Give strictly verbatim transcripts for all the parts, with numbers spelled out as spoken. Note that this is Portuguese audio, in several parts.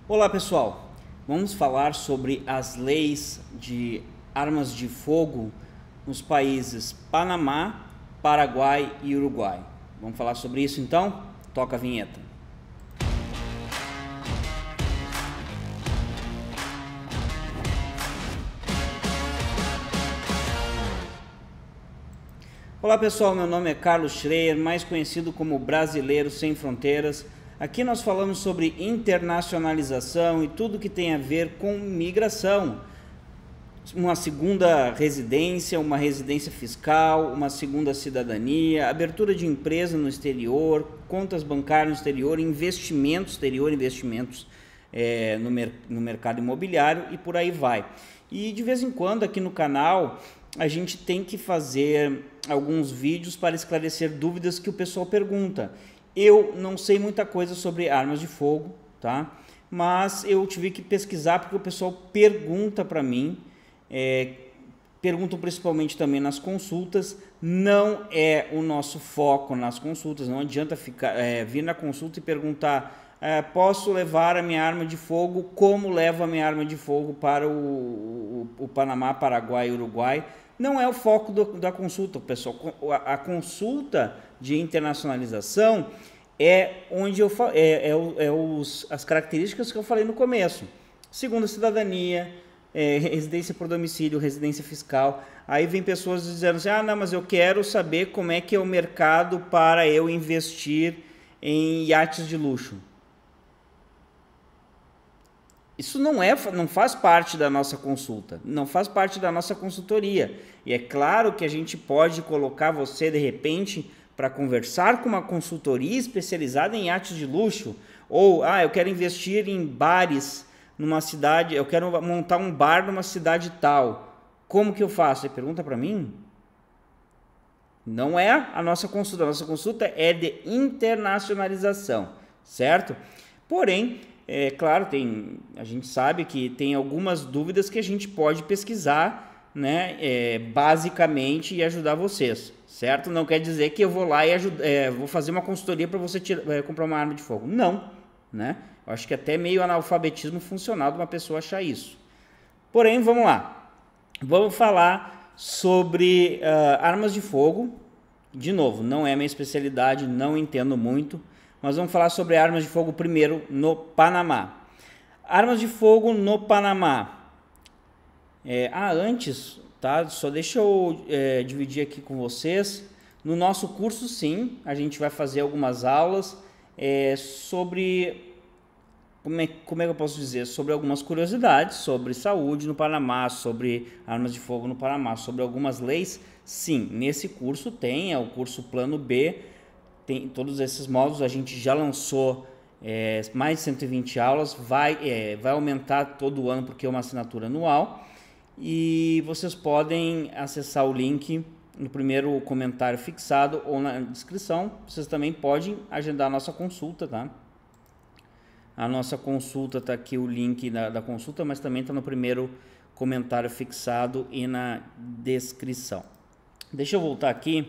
Olá pessoal, vamos falar sobre as leis de armas de fogo nos países Panamá, Paraguai e Uruguai. Vamos falar sobre isso então? Toca a vinheta. Olá pessoal, meu nome é Carlos Schreier, mais conhecido como Brasileiro Sem Fronteiras. Aqui nós falamos sobre internacionalização e tudo que tem a ver com migração. Uma segunda residência, uma residência fiscal, uma segunda cidadania, abertura de empresa no exterior, contas bancárias no exterior, investimentos exterior, investimentos é, no, mer no mercado imobiliário e por aí vai. E de vez em quando aqui no canal a gente tem que fazer alguns vídeos para esclarecer dúvidas que o pessoal pergunta. Eu não sei muita coisa sobre armas de fogo, tá? Mas eu tive que pesquisar porque o pessoal pergunta para mim, é, perguntam principalmente também nas consultas. Não é o nosso foco nas consultas, não adianta ficar, é, vir na consulta e perguntar é, posso levar a minha arma de fogo, como levo a minha arma de fogo para o, o, o Panamá, Paraguai e Uruguai. Não é o foco do, da consulta, pessoal. A, a consulta de internacionalização é onde eu é, é, é os, as características que eu falei no começo. Segunda cidadania, é, residência por domicílio, residência fiscal. Aí vem pessoas dizendo assim, ah, não, mas eu quero saber como é que é o mercado para eu investir em iates de luxo. Isso não, é, não faz parte da nossa consulta, não faz parte da nossa consultoria. E é claro que a gente pode colocar você, de repente, para conversar com uma consultoria especializada em iates de luxo. Ou, ah, eu quero investir em bares numa cidade, eu quero montar um bar numa cidade tal. Como que eu faço? Você pergunta para mim? Não é a nossa consulta, a nossa consulta é de internacionalização, certo? Porém, é claro, tem, a gente sabe que tem algumas dúvidas que a gente pode pesquisar, né, é, basicamente e ajudar vocês, certo? Não quer dizer que eu vou lá e ajuda, é, vou fazer uma consultoria para você tira, é, comprar uma arma de fogo. Não, né? Eu acho que até meio analfabetismo funcional de uma pessoa achar isso. Porém, vamos lá. Vamos falar sobre uh, armas de fogo. De novo, não é minha especialidade, não entendo muito. Mas vamos falar sobre armas de fogo primeiro no Panamá. Armas de fogo no Panamá. É, ah, antes, tá? Só deixa eu é, dividir aqui com vocês. No nosso curso, sim, a gente vai fazer algumas aulas é, sobre... Como é, como é que eu posso dizer? Sobre algumas curiosidades sobre saúde no Panamá, sobre armas de fogo no Panamá, sobre algumas leis. Sim, nesse curso tem, é o curso Plano B. Tem todos esses módulos, a gente já lançou é, mais de cento e vinte aulas, vai, é, vai aumentar todo ano porque é uma assinatura anual. E vocês podem acessar o link no primeiro comentário fixado ou na descrição. Vocês também podem agendar a nossa consulta, tá? A nossa consulta está aqui, o link da, da consulta, mas também está no primeiro comentário fixado e na descrição. Deixa eu voltar aqui.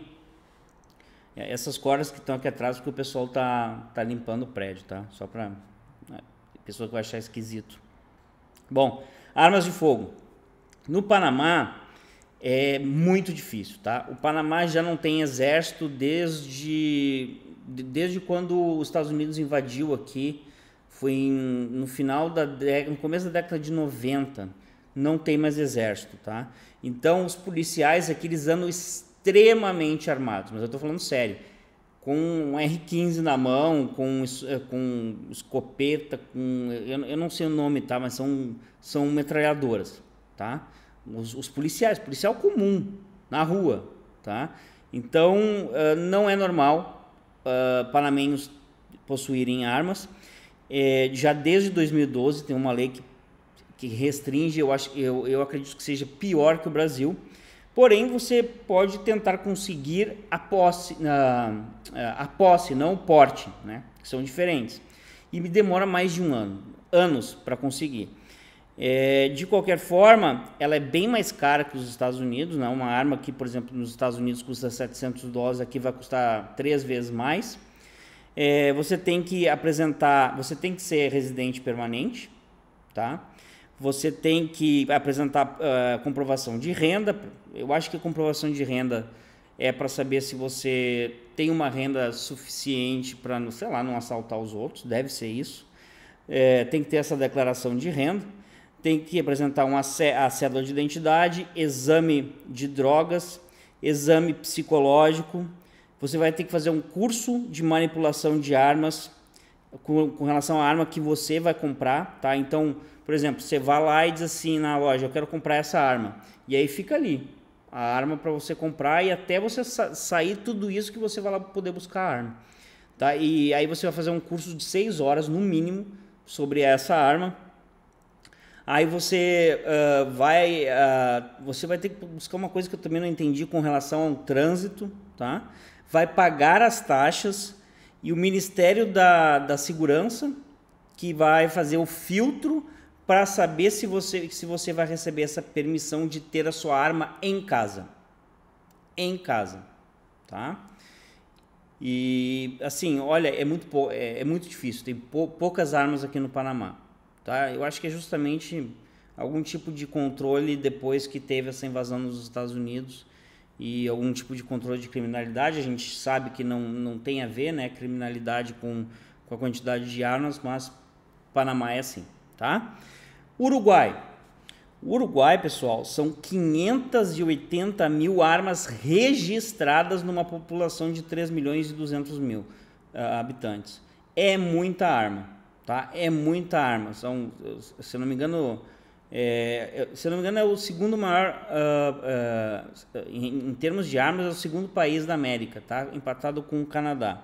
Essas cordas que estão aqui atrás, porque o pessoal tá, tá limpando o prédio, tá? Só para né, pessoa que vai achar esquisito. Bom, armas de fogo. No Panamá é muito difícil, tá? O Panamá já não tem exército desde, desde quando os Estados Unidos invadiu aqui. Foi em, no final da década, no começo da década de noventa. Não tem mais exército, tá? Então os policiais aqui eles andam extremamente armados, mas eu tô falando sério, com um R quinze na mão, com, com escopeta, com, eu, eu não sei o nome, tá, mas são, são metralhadoras, tá, os, os policiais, policial comum, na rua, tá, então uh, não é normal uh, panamenhos possuírem armas, é, já desde dois mil e doze tem uma lei que, que restringe, eu, acho, eu, eu acredito que seja pior que o Brasil. Porém, você pode tentar conseguir a posse, a, a posse, não o porte, né? Que são diferentes. E me demora mais de um ano, anos para conseguir. É, de qualquer forma, ela é bem mais cara que os Estados Unidos, né? Uma arma que, por exemplo, nos Estados Unidos custa setecentos dólares, aqui vai custar três vezes mais. É, você tem que apresentar, você tem que ser residente permanente, tá? Você tem que apresentar uh, comprovação de renda. Eu acho que a comprovação de renda é para saber se você tem uma renda suficiente para, sei lá, não assaltar os outros, deve ser isso. É, tem que ter essa declaração de renda, tem que apresentar uma a cédula de identidade, exame de drogas, exame psicológico. Você vai ter que fazer um curso de manipulação de armas com, com relação à arma que você vai comprar, tá? Então, por exemplo, você vai lá e diz assim na loja, eu quero comprar essa arma, e aí fica ali a arma para você comprar, e até você sa sair tudo isso que você vai lá poder buscar a arma, tá? E aí você vai fazer um curso de seis horas no mínimo sobre essa arma. Aí você uh, vai uh, você vai ter que buscar uma coisa que eu também não entendi com relação ao trânsito, tá? Vai pagar as taxas, e o Ministério da, da Segurança que vai fazer o filtro para saber se você, se você vai receber essa permissão de ter a sua arma em casa. Em casa, tá? E, assim, olha, é muito, é, é muito difícil, tem pou, poucas armas aqui no Panamá, tá? Eu acho que é justamente algum tipo de controle depois que teve essa invasão nos Estados Unidos, e algum tipo de controle de criminalidade. A gente sabe que não, não tem a ver, né, criminalidade com, com a quantidade de armas, mas Panamá é assim, tá? Uruguai. O Uruguai, pessoal, são quinhentas e oitenta mil armas registradas numa população de três milhões e duzentos mil uh, habitantes. É muita arma, tá? É muita arma. São, se eu não me engano, é, se eu não me engano, é o segundo maior, uh, uh, em, em termos de armas, é o segundo país da América, tá? Empatado com o Canadá.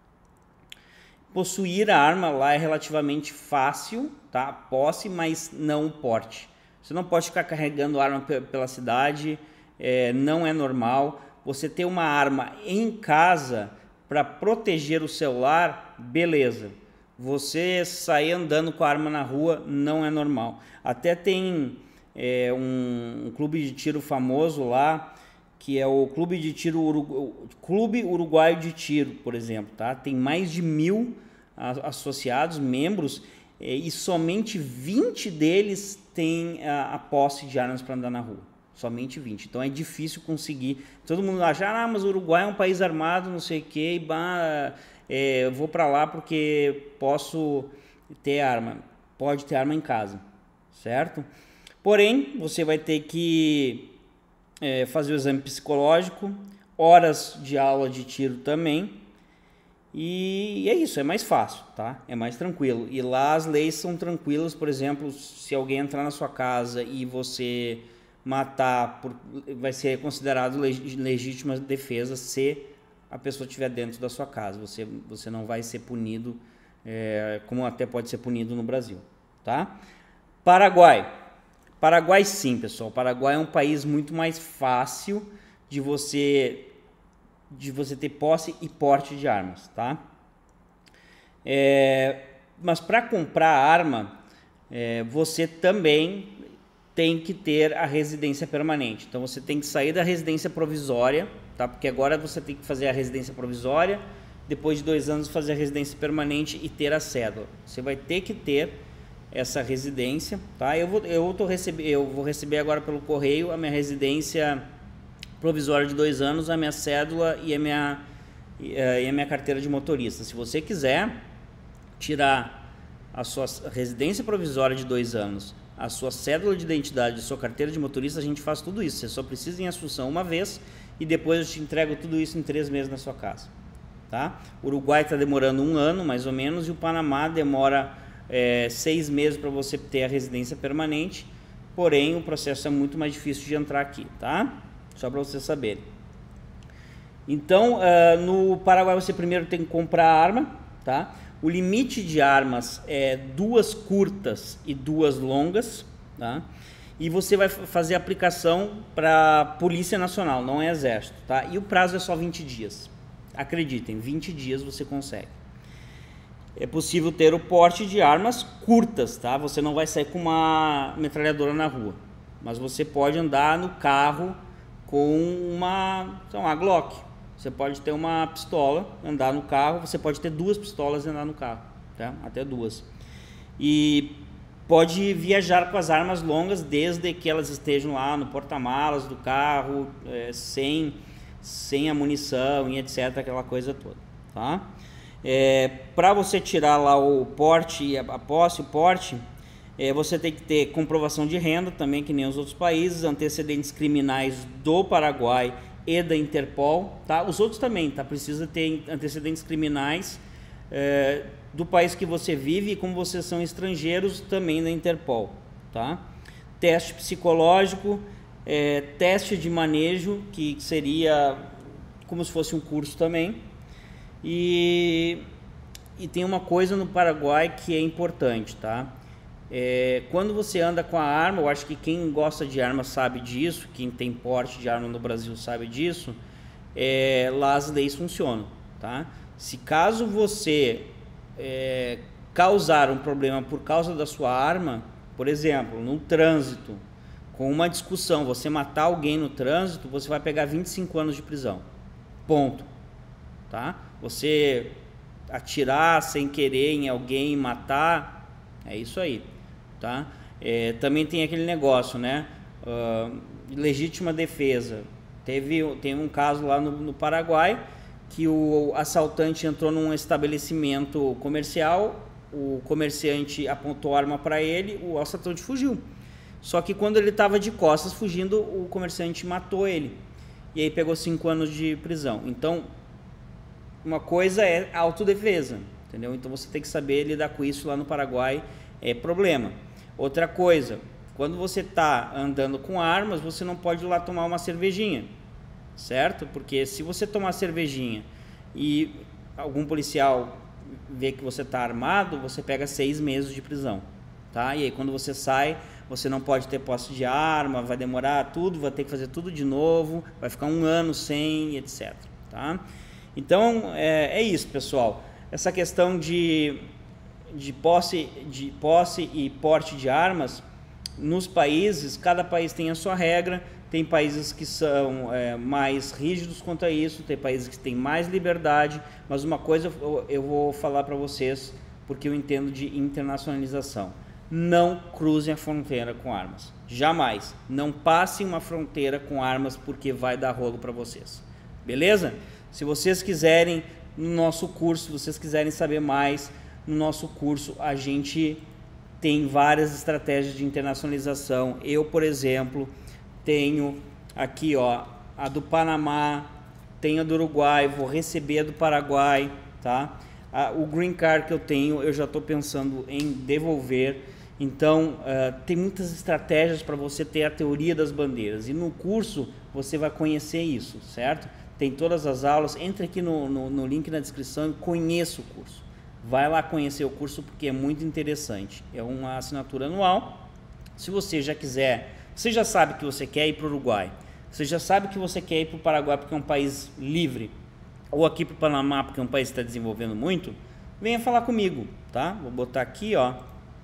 Possuir a arma lá é relativamente fácil, tá? Posse, mas não porte. Você não pode ficar carregando arma pela cidade, é, não é normal. Você ter uma arma em casa para proteger o celular, beleza. Você sair andando com a arma na rua, não é normal. Até tem é, um, um clube de tiro famoso lá, que é o Clube de Tiro Urugu... Clube Uruguaio de Tiro, por exemplo, tá? Tem mais de mil associados, membros, e somente vinte deles têm a, a posse de armas para andar na rua. Somente vinte. Então é difícil conseguir. Todo mundo acha, ah, mas o Uruguai é um país armado, não sei o que, bah, é, eu vou para lá porque posso ter arma. Pode ter arma em casa, certo? Porém, você vai ter que é, fazer o exame psicológico, horas de aula de tiro também. E é isso, é mais fácil, tá? É mais tranquilo. E lá as leis são tranquilas. Por exemplo, se alguém entrar na sua casa e você matar, por, vai ser considerado legítima defesa se a pessoa estiver dentro da sua casa. Você, você não vai ser punido, é, como até pode ser punido no Brasil, tá? Paraguai. Paraguai sim, pessoal. Paraguai é um país muito mais fácil de você... de você ter posse e porte de armas, tá? É, mas para comprar arma, é, você também tem que ter a residência permanente. Então você tem que sair da residência provisória, tá? Porque agora você tem que fazer a residência provisória, depois de dois anos fazer a residência permanente e ter a cédula. Você vai ter que ter essa residência, tá? Eu vou, eu tô receber, eu vou receber agora pelo correio a minha residência provisória de dois anos, a minha cédula e a minha, e a minha carteira de motorista. Se você quiser tirar a sua residência provisória de dois anos, a sua cédula de identidade, a sua carteira de motorista, a gente faz tudo isso. Você só precisa ir em Assunção uma vez e depois eu te entrego tudo isso em três meses na sua casa, tá? O Uruguai está demorando um ano, mais ou menos, e o Panamá demora é, seis meses para você ter a residência permanente, porém o processo é muito mais difícil de entrar aqui, tá? Só para vocês saberem. Então, uh, no Paraguai você primeiro tem que comprar a arma, tá? O limite de armas é duas curtas e duas longas, tá? E você vai fazer a aplicação para Polícia Nacional, não é Exército, tá? E o prazo é só vinte dias. Acreditem, vinte dias você consegue. É possível ter o porte de armas curtas, tá? Você não vai sair com uma metralhadora na rua, mas você pode andar no carro com uma, então, uma Glock, Você pode ter uma pistola, andar no carro, você pode ter duas pistolas e andar no carro, tá? Até duas. E pode viajar com as armas longas desde que elas estejam lá no porta-malas do carro, é, sem, sem a munição e etc, aquela coisa toda, tá? É, para você tirar lá o porte, a posse, o porte, é, você tem que ter comprovação de renda também, que nem os outros países, antecedentes criminais do Paraguai e da Interpol, tá? Os outros também, tá? Precisa ter antecedentes criminais é, do país que você vive, e como vocês são estrangeiros, também da Interpol, tá? Teste psicológico, é, teste de manejo, que seria como se fosse um curso também. E, e tem uma coisa no Paraguai que é importante, tá? É, quando você anda com a arma, eu acho que quem gosta de arma sabe disso, quem tem porte de arma no Brasil sabe disso, é, lá as leis funcionam, tá? Se caso você é, causar um problema por causa da sua arma, por exemplo, no trânsito, com uma discussão, você matar alguém no trânsito, você vai pegar vinte e cinco anos de prisão, ponto, tá? Você atirar sem querer em alguém e matar, é isso aí, tá? É, também tem aquele negócio, né? Uh, legítima defesa. Teve, teve um caso lá no, no Paraguai que o assaltante entrou num estabelecimento comercial, o comerciante apontou a arma para ele, o assaltante fugiu. Só que quando ele estava de costas fugindo, o comerciante matou ele. E aí pegou cinco anos de prisão. Então, uma coisa é autodefesa, entendeu? Então você tem que saber lidar com isso. Lá no Paraguai é problema. Outra coisa, quando você está andando com armas, você não pode ir lá tomar uma cervejinha, certo? Porque se você tomar cervejinha e algum policial vê que você está armado, você pega seis meses de prisão, tá? E aí quando você sai, você não pode ter posse de arma, vai demorar tudo, vai ter que fazer tudo de novo, vai ficar um ano sem, etc, tá? Então, é, é isso, pessoal. Essa questão de, de, posse, de posse e porte de armas, nos países, cada país tem a sua regra. Tem países que são é, mais rígidos quanto a isso, tem países que têm mais liberdade, mas uma coisa eu, eu vou falar para vocês, porque eu entendo de internacionalização. Não cruzem a fronteira com armas. Jamais. Não passem uma fronteira com armas, porque vai dar rolo para vocês. Beleza? Se vocês quiserem, no nosso curso, se vocês quiserem saber mais, no nosso curso a gente tem várias estratégias de internacionalização. Eu, por exemplo, tenho aqui, ó, a do Panamá, tenho a do Uruguai, vou receber a do Paraguai, tá? A, o Green Card que eu tenho, eu já estou pensando em devolver. Então, uh, tem muitas estratégias para você ter a teoria das bandeiras. E no curso você vai conhecer isso, certo? Tem todas as aulas. Entre aqui no, no, no link na descrição e conheça o curso. Vai lá conhecer o curso porque é muito interessante. É uma assinatura anual. Se você já quiser, você já sabe que você quer ir para o Uruguai, você já sabe que você quer ir para o Paraguai porque é um país livre, ou aqui para o Panamá porque é um país que está desenvolvendo muito, venha falar comigo, tá? Vou botar aqui, ó,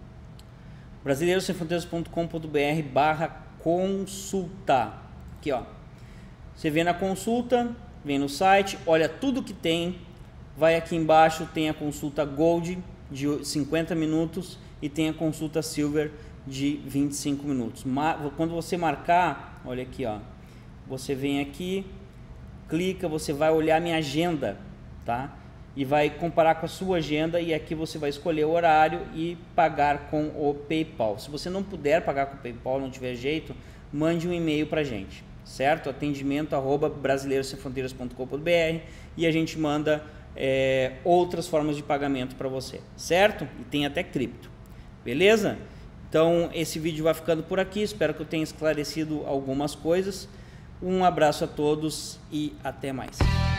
brasileiros sem fronteiras ponto com ponto br barra consulta. Aqui, ó. Você vem na consulta, vem no site, olha tudo que tem, vai aqui embaixo, tem a consulta Gold de cinquenta minutos e tem a consulta Silver de vinte e cinco minutos. Quando você marcar, olha aqui, ó, você vem aqui, clica, você vai olhar minha agenda, tá? E vai comparar com a sua agenda e aqui você vai escolher o horário e pagar com o PayPal. Se você não puder pagar com o PayPal, não tiver jeito, mande um e-mail pra gente, certo? Atendimento arroba brasileiros sem fronteiras ponto com ponto br e a gente manda é, outras formas de pagamento para você, certo? E tem até cripto, beleza? Então esse vídeo vai ficando por aqui, espero que eu tenha esclarecido algumas coisas. Um abraço a todos e até mais.